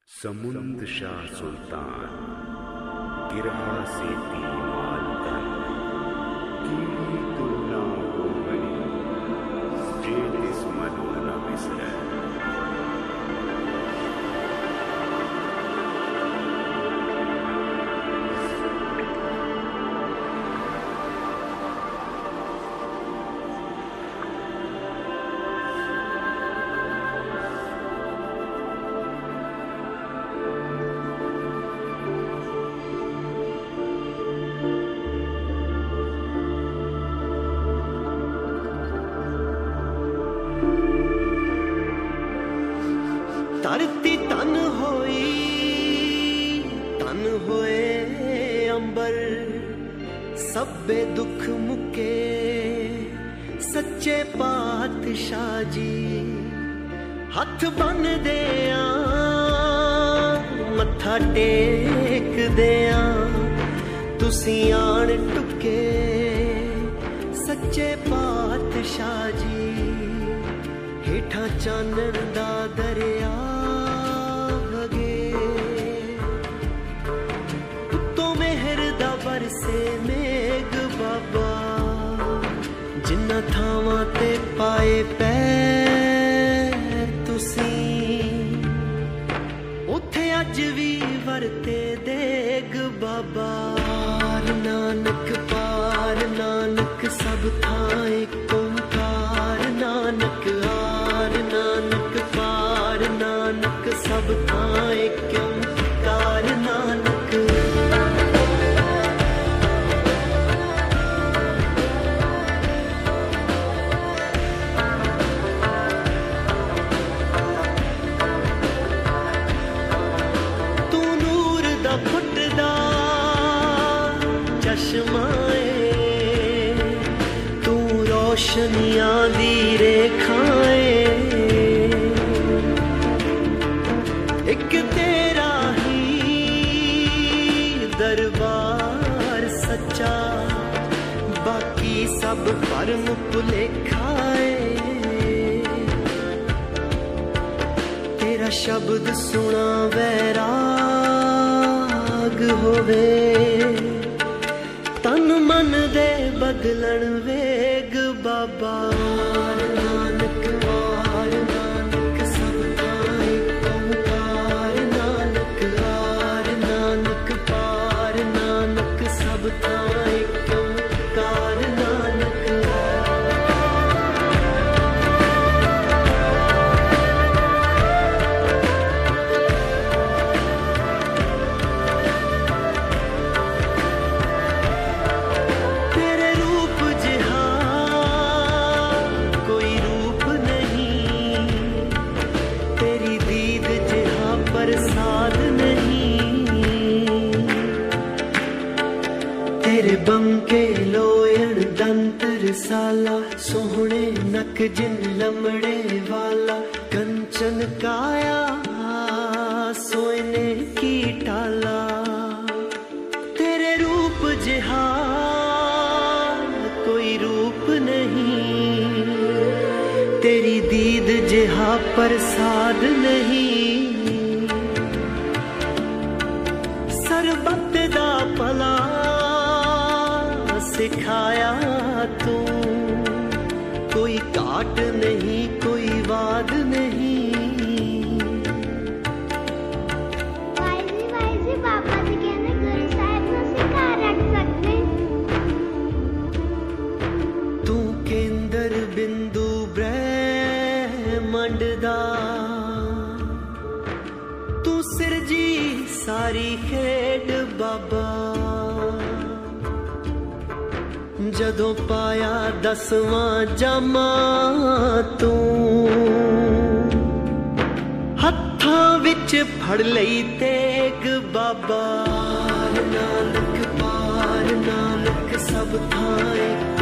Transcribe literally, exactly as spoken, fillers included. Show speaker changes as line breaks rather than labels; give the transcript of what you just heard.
समुंद शाह सुल्तान गिरहा से ती मालतन कीड़ी तो ना हो बनी जेलिस मनो न बिसरे।
धरती तन होई तन होए अंबर सब्बे दुख मुके सच्चे पातशाह जी हथ बन देया मत्था टेक देया तुसी आन टुके सच्चे पातशाह जी हेठा चानन दा दरिया बरसे मेघ बाबा जिन्ना थावां ते पाए पैर तुसी उथे अज भी वरते देग बाबा। नानक पार नानक सब थाए ओंकार नानक आर नानक पार नानक सब थाए ओंकार नानक। तू रोशनियां दी रेखाएं एक तेरा ही दरबार सच्चा बाकी सब भरम भुलेखाए तेरा शब्द सुना वैराग होवे तन मन दे बदलन वेग बाबा। नानक वार नानक सब थाए ओंकार नानक आर नानक पार नानक सब थाए ओंकार नानक। तेरे बंके लोयण दंत रसाला सोहने नक जिन लमड़े वाला कंचन काया सोने की टाला तेरे रूप जिहा कोई रूप नहीं तेरी दीद जिहा प्रसाद नहीं सरबत दा भला सिखाया तू कोई काट नहीं कोई वाद नहीं।
वाइजी वाइजी पापा जी कहने गुरु साहब को सिखा रख सकते
तू केंद्र बिंदु ब्रह्मांड दा तू सिरजी सारी खेड बाबा। जदों पाया दसवां जामा तू हत्थां विच फड़ लई तेग बाबा। नानक पार नानक सब थाए